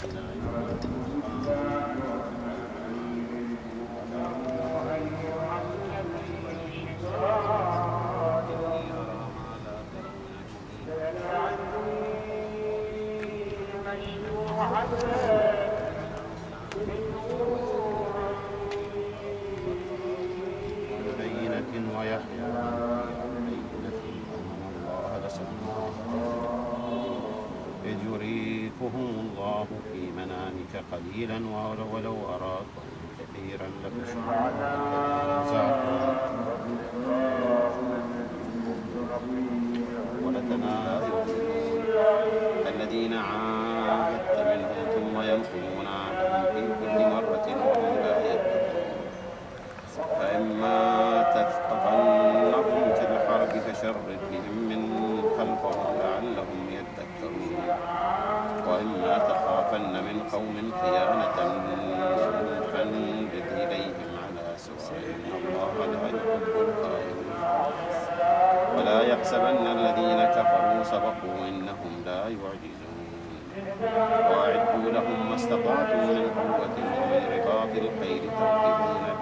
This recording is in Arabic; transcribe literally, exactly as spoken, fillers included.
إلى يوم القيامة. بينة ويحيى بينة أن الله لسميع إذ يريكهم الله في منامك قليلا ولو أراكم كثيرا لفشلتم ولتنازعن الذين عاهدت منهم ثم ينقضون عهدهم في كل مرة وهم لا يتقون فإما تثقفنهم في الحرب فشرد بهم من خلفهم لعلهم يذكرون وإما تخافن من قوم خيانة فانبذ إليهم على سواء إن الله لا يحب الخائنين ولا يحسبن الذين كفروا سبقوا إنهم لا يعجزون وأعدوا لهم ما استطعتم من قوة ومن رباط الخيل ترهبون